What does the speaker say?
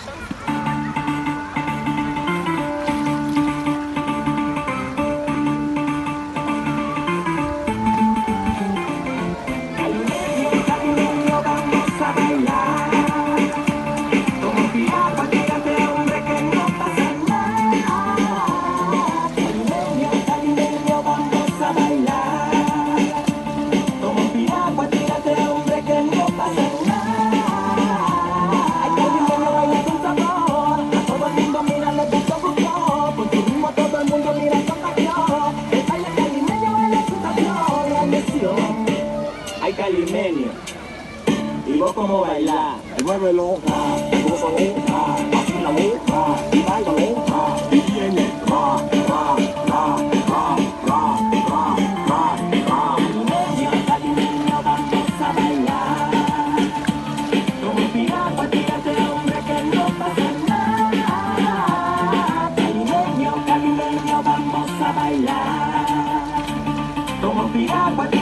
Ay, Calimenio, y vos cómo bailás, Muévelo, gózalo, vacílalo, y báilalo, y viene, Calimenio, vamos a bailar. Como piragua, tírate, hombre, que no pasa nada. Calimenio, vamos a bailar. Como piragua,